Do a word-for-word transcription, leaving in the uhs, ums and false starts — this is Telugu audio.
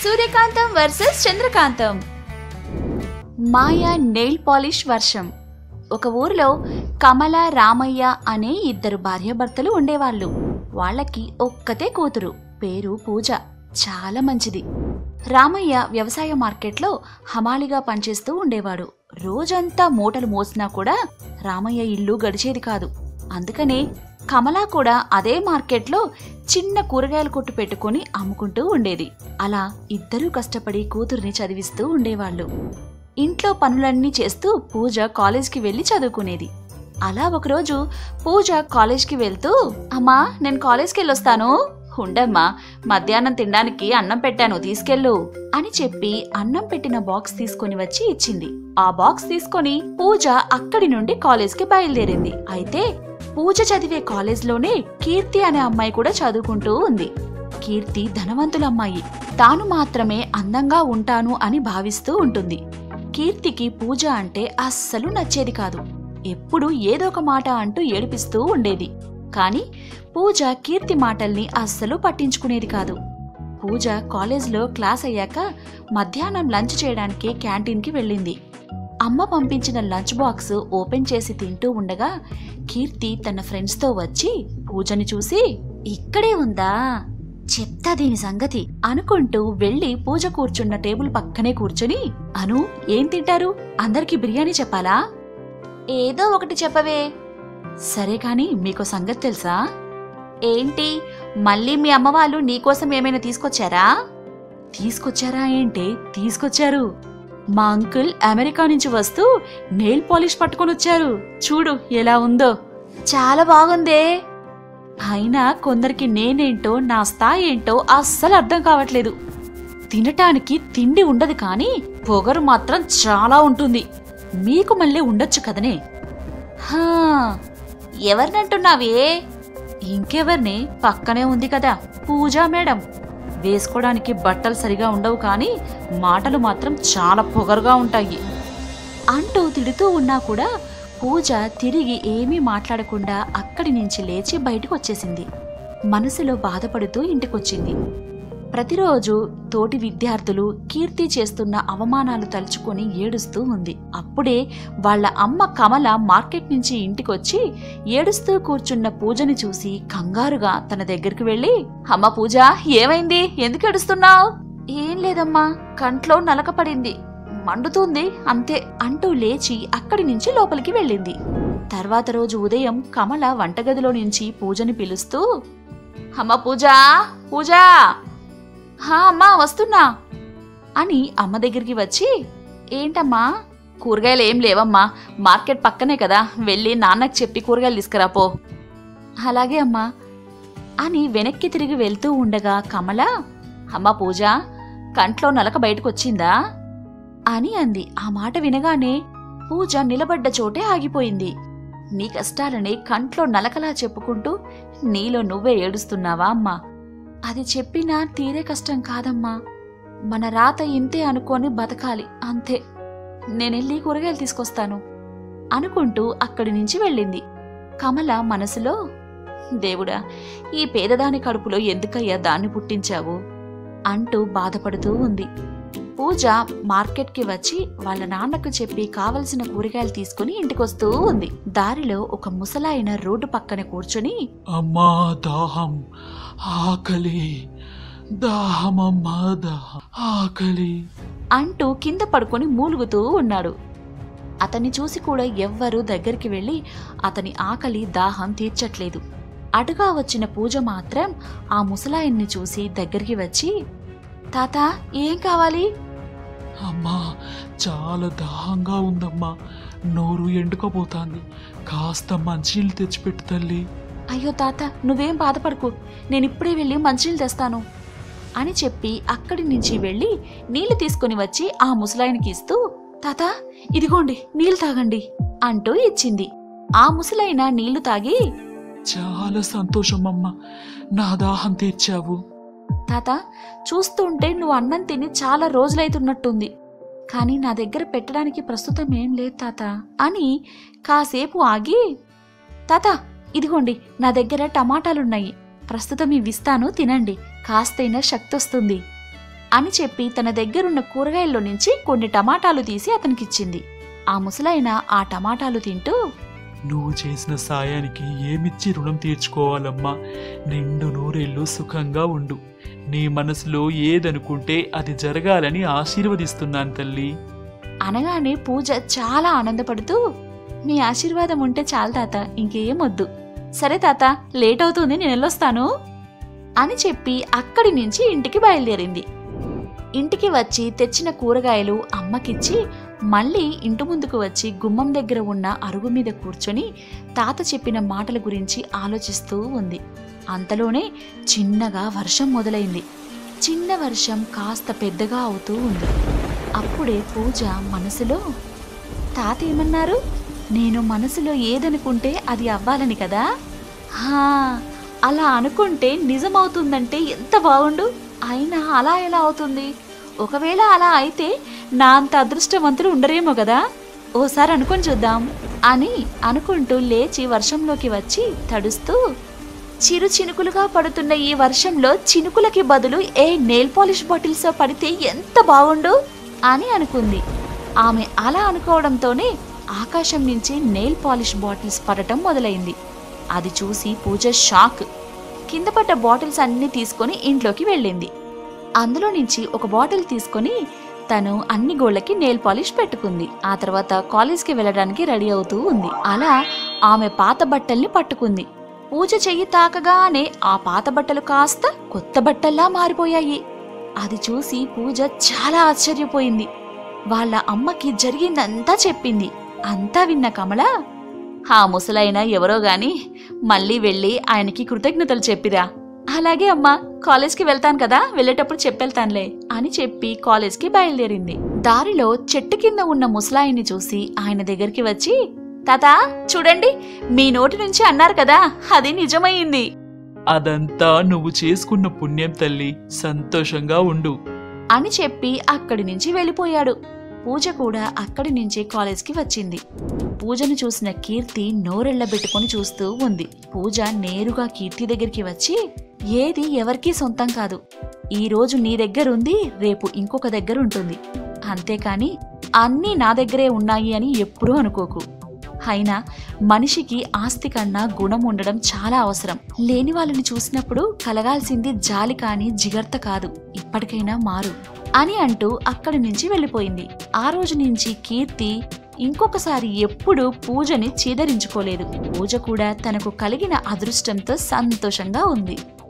సూర్యకాంతం వర్సెస్ చంద్రకాంతం. మాయా నెయిల్ పాలిష్ వర్షం. ఒక ఊరిలో కమల, రామయ్య అనే ఇద్దరు భార్యాభర్తలు ఉండేవాళ్ళు. వాళ్ళకి ఒక్కతే కూతురు, పేరు పూజ. చాలా మంచిది. రామయ్య వ్యవసాయ మార్కెట్లో హమాలిగా పనిచేస్తూ ఉండేవాడు. రోజంతా మూటలు మోసినా కూడా రామయ్య ఇల్లు గడిచేది కాదు. అందుకనే కమల కూడా అదే మార్కెట్లో చిన్న కూరగాయల కొట్టు పెట్టుకుని అమ్ముకుంటూ ఉండేది. అలా ఇద్దరూ కష్టపడి కూతుర్ని చదివిస్తూ ఉండేవాళ్ళు. ఇంట్లో పనులన్నీ చేస్తూ పూజ కాలేజ్కి వెళ్లి చదువుకునేది. అలా ఒకరోజు పూజ కాలేజ్కి వెళ్తూ, అమ్మా నేను కాలేజ్కి వెళ్ళొస్తాను. ఉండమ్మా, మధ్యాహ్నం తినడానికి అన్నం పెట్టాను, తీసుకెళ్ళు అని చెప్పి అన్నం పెట్టిన బాక్స్ తీసుకుని వచ్చి ఇచ్చింది. ఆ బాక్స్ తీసుకుని పూజ అక్కడి నుండి కాలేజ్కి బయలుదేరింది. అయితే పూజ చదివే కాలేజ్లోనే కీర్తి అనే అమ్మాయి కూడా చదువుకుంటూ ఉంది. కీర్తి ధనవంతుల అమ్మాయి. తాను మాత్రమే అందంగా ఉంటాను అని భావిస్తూ ఉంటుంది. కీర్తికి పూజ అంటే అస్సలు నచ్చేది కాదు. ఎప్పుడూ ఏదో ఒక మాట అంటూ ఏడిపిస్తూ ఉండేది. కాని పూజ కీర్తి మాటల్ని అస్సలు పట్టించుకునేది కాదు. పూజ కాలేజ్లో క్లాస్ అయ్యాక మధ్యాహ్నం లంచ్ చేయడానికి క్యాంటీన్కి వెళ్ళింది. అమ్మ పంపించిన లంచ్ బాక్స్ ఓపెన్ చేసి తింటూ ఉండగా కీర్తి తన ఫ్రెండ్స్తో వచ్చి పూజని చూసి, ఇక్కడే ఉందా, చెప్తా దీని సంగతి అనుకుంటూ వెళ్లి పూజ కూర్చున్న టేబుల్ పక్కనే కూర్చుని, అను ఏం తింటారు, అందరికీ బిర్యానీ చెప్పాలా? ఏదో ఒకటి చెప్పవే. సరే కాని మీకో సంగతి తెలుసా? ఏంటి, మళ్ళీ మీ అమ్మ వాళ్ళు నీకోసం ఏమైనా తీసుకొచ్చారా? తీసుకొచ్చారా ఏంటే, తీసుకొచ్చారు. మా అంకుల్ అమెరికా నుంచి వస్తూ నెయిల్ పాలిష్ పట్టుకొని వచ్చారు. చూడు ఎలా ఉందో. చాలా బాగుందే. అయినా కొందరికి నేనేంటో నా స్థాయి ఏంటో అస్సలు అర్థం కావట్లేదు. తినటానికి తిండి ఉండదు కానీ పొగరు మాత్రం చాలా ఉంటుంది. మీకు మళ్ళీ ఉండొచ్చు కదనే. హా, ఎవరినంటున్నావే? ఇంకెవర్ని, పక్కనే ఉంది కదా పూజా మేడం. వేసుకోవడానికి బట్టలు సరిగా ఉండవు కానీ మాటలు మాత్రం చాలా పొగరుగా ఉంటాయి అంటూ తిడుతూ ఉన్నా కూడా పూజ తిరిగి ఏమీ మాట్లాడకుండా అక్కడి నుంచి లేచి బయటకు వచ్చేసింది. మనసులో బాధపడుతూ ఇంటికొచ్చింది. ప్రతిరోజు తోటి విద్యార్థులు కీర్తి చేస్తున్న అవమానాలు తలుచుకొని ఏడుస్తూ ఉంది. అప్పుడే వాళ్ల అమ్మ కమల మార్కెట్ నుంచి ఇంటికొచ్చి ఏడుస్తూ కూర్చున్న పూజని చూసి కంగారుగా తన దగ్గరికి వెళ్లి, అమ్మ పూజ, ఏమైంది, ఎందుకు ఏడుస్తున్నావు? ఏం లేదమ్మా, కంట్లో నలక పడింది, మండుతుంది అంతే అంటూ లేచి అక్కడి నుంచి లోపలికి వెళ్ళింది. తర్వాత రోజు ఉదయం కమల వంటగదిలో నుంచి పూజని పిలుస్తూ, అమ్మ పూజ, పూజ, హా అమ్మా వస్తున్నా అని అమ్మ దగ్గరికి వచ్చి, ఏంటమ్మా, కూరగాయలు ఏం లేవమ్మా, మార్కెట్ పక్కనే కదా, వెళ్ళి నాన్నకి చెప్పి కూరగాయలు తీసుకురాపో. అలాగే అమ్మా అని వెనక్కి తిరిగి వెళ్తూ ఉండగా కమల, అమ్మ పూజ, కంట్లో నలక బయటకొచ్చిందా అని అంది. ఆ మాట వినగానే పూజ నిలబడ్డ చోటే ఆగిపోయింది. నీ కష్టాలని కంట్లో నలకలా చెప్పుకుంటూ నీలో నువ్వే ఏడుస్తున్నావా అమ్మా? అది చెప్పినా తీరే కష్టం కాదమ్మా. మన రాత ఇంతే అనుకొని బతకాలి అంతే. నేనెళ్ళి కూరగాయలు తీసుకొస్తాను అనుకుంటూ అక్కడి నుంచి వెళ్ళింది. కమల మనసులో, దేవుడా, ఈ పేదదాని కడుపులో ఎందుకయ్యా దాన్ని పుట్టించావు అంటూ బాధపడుతూ ఉంది. పూజ మార్కెట్కి వచ్చి వాళ్ళ నాన్నకు చెప్పి కావలసిన కూరగాయలు తీసుకుని ఇంటికొస్తూ ఉంది. దారిలో ఒక ముసలాయన రోడ్డు పక్కన కూర్చుని, అమ్మా దాహం, ఆకలి, దాహమమ్మా దాహం, ఆకలి అంటూ కింద పడుకొని మూలుగుతూ ఉన్నాడు. అతన్ని చూసి కూడా ఎవ్వరూ దగ్గరికి వెళ్లి అతని ఆకలి దాహం తీర్చట్లేదు. అటుగా వచ్చిన పూజ మాత్రం ఆ ముసలాయన్ని చూసి దగ్గరికి వచ్చి, తాత ఏం కావాలి? అమ్మా చాలా దాహంగా ఉందమ్మా, నోరు ఎండుకపోతాంది, కాస్త మంచినీళ్ళు తెచ్చిపెట్టు తల్లి. అయ్యో తాత, నువ్వేం బాధపడకు, నేనిప్పుడే వెళ్ళి మంచినీళ్ళు తెస్తాను అని చెప్పి అక్కడి నుంచి వెళ్లి నీళ్లు తీసుకుని వచ్చి ఆ ముసలాయనికి ఇస్తూ, తాత ఇదిగోండి నీళ్లు తాగండి అంటూ ఇచ్చింది. ఆ ముసలాయన నీళ్లు తాగి, చాలా సంతోషమమ్మా, నా దాహం తీర్చావు. తాత, చూస్తుంటే నువ్వు అన్నం తిని చాలా రోజులైతున్నట్టుంది, కానీ నా దగ్గర పెట్టడానికి ప్రస్తుతం ఏం లేదు తాత అని కాసేపు ఆగి, తాత ఇదిగోండి నా దగ్గర టమాటాలున్నాయి, ప్రస్తుతం ఇవిస్తాను తినండి, కాస్తైనా శక్తి వస్తుంది అని చెప్పి తన దగ్గరున్న కూరగాయల్లో నుంచి కొన్ని టమాటాలు తీసి అతనికిచ్చింది. ఆ ముసలాయన ఆ టమాటాలు తింటూ, నువ్వు చేసిన సాయానికి ఏమిచ్చి రుణం తీర్చుకోవాలమ్మా. నిండు నూరేళ్ళు సుఖంగా ఉండు. నీ మనసులో ఏదనుకుంటే అది జరగాలని ఆశీర్వదిస్తున్నాను తల్లి అనగానే పూజ చాలా ఆనందపడుతూ, మీ ఆశీర్వాదం ఉంటే చాలు తాత, ఇంకేం వద్దు. సరే తాత, లేట్ అవుతుంది, నేను వెళ్ళొస్తాను అని చెప్పి అక్కడి నుంచి ఇంటికి బయలుదేరింది. ఇంటికి వచ్చి తెచ్చిన కూరగాయలు అమ్మకిచ్చి మళ్ళీ ఇంటి ముందుకు వచ్చి గుమ్మం దగ్గర ఉన్న అరుగు మీద కూర్చొని తాత చెప్పిన మాటల గురించి ఆలోచిస్తూ ఉంది. అంతలోనే చిన్నగా వర్షం మొదలైంది. చిన్న వర్షం కాస్త పెద్దగా అవుతూ ఉంది. అప్పుడే పూజ మనసులో, తాత ఏమన్నారు? నేను మనసులో ఏదనుకుంటే అది అవ్వాలని కదా? హా, అలా అనుకుంటే నిజమవుతుందంటే ఎంత బాగుండు. అయినా అలా ఎలా అవుతుంది? ఒకవేళ అలా అయితే నా అంత అదృష్టవంతులు ఉండరేమో కదా. ఓసారి అనుకొని చూద్దాం అని అనుకుంటూ లేచి వర్షంలోకి వచ్చి తడుస్తూ, చిరు చినుకులుగా పడుతున్న ఈ వర్షంలో చినుకులకి బదులు ఏ నెయిల్ పాలిష్ బాటిల్స్ పడితే ఎంత బాగుండు అని అనుకుంది. ఆమె అలా అనుకోవడంతోనే ఆకాశం నుంచి నెయిల్ పాలిష్ బాటిల్స్ పడటం మొదలైంది. అది చూసి పూజ షాక్. కింద పడ్డ బాటిల్స్ అన్ని తీసుకొని ఇంట్లోకి వెళ్ళింది. అందులో నుంచి ఒక బాటిల్ తీసుకొని తను అన్ని గోళ్లకి నెయిల్ పాలిష్ పెట్టుకుంది. ఆ తర్వాత కాలేజ్కి వెళ్ళడానికి రెడీ అవుతూ ఉంది. అలా ఆమె పాత బట్టల్ని పట్టుకుంది. పూజ చెయ్యి తాకగానే ఆ పాత బట్టలు కాస్త కొత్త బట్టల్లా మారిపోయాయి. అది చూసి పూజ చాలా ఆశ్చర్యపోయింది. వాళ్ళ అమ్మకి జరిగిందంతా చెప్పింది. అంతా విన్న కమల, ఆ ముసలైన ఎవరో గాని మళ్ళీ వెళ్ళి ఆయనకి కృతజ్ఞతలు చెప్పిరా. అలాగే అమ్మా, కాలేజ్కి వెళ్తాను కదా, వెళ్ళేటప్పుడు చెప్పెళ్తానులే అని చెప్పి కాలేజ్కి బయలుదేరింది. దారిలో చెట్టు కింద ఉన్న ముసలాయిని చూసి ఆయన దగ్గరికి వచ్చి, తాత చూడండి, మీ నోటి నుంచి అన్నారు కదా, అది నిజమయ్యింది. అదంతా నువ్వు చేసుకున్న పుణ్యం తల్లి, సంతోషంగా ఉండు అని చెప్పి అక్కడి నుంచి వెళ్ళిపోయాడు. పూజ కూడా అక్కడి నుంచి కాలేజ్కి వచ్చింది. పూజను చూసిన కీర్తి నోరెళ్లబెట్టుకుని చూస్తూ ఉంది. పూజ నేరుగా కీర్తి దగ్గరికి వచ్చి, ఏది ఎవరికీ సొంతం కాదు. ఈ రోజు నీ దగ్గరుంది, రేపు ఇంకొక దగ్గర ఉంటుంది. అంతేకాని అన్నీ నా దగ్గరే ఉన్నాయి అని ఎప్పుడూ అనుకోకు. అయినా మనిషికి ఆస్తి కన్నా గుణం ఉండడం చాలా అవసరం. లేని వాళ్ళని చూసినప్పుడు కలగాల్సింది జాలి కాని జిగర్త కాదు. ఇప్పటికైనా మారు అని అంటూ అక్కడి నుంచి వెళ్ళిపోయింది. ఆ రోజు నుంచి కీర్తి ఇంకొకసారి ఎప్పుడూ పూజని చీదరించుకోలేదు. పూజ కూడా తనకు కలిగిన అదృష్టంతో సంతోషంగా ఉంది.